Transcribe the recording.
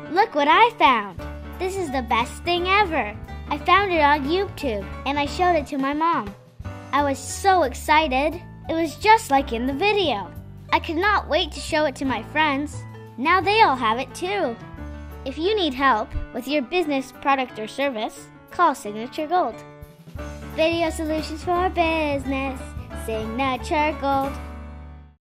Look what I found! This is the best thing ever! I found it on YouTube and I showed it to my mom. I was so excited! It was just like in the video. I could not wait to show it to my friends. Now they all have it too. If you need help with your business, product, or service, call SignatureGold. Video solutions for business, SignatureGold.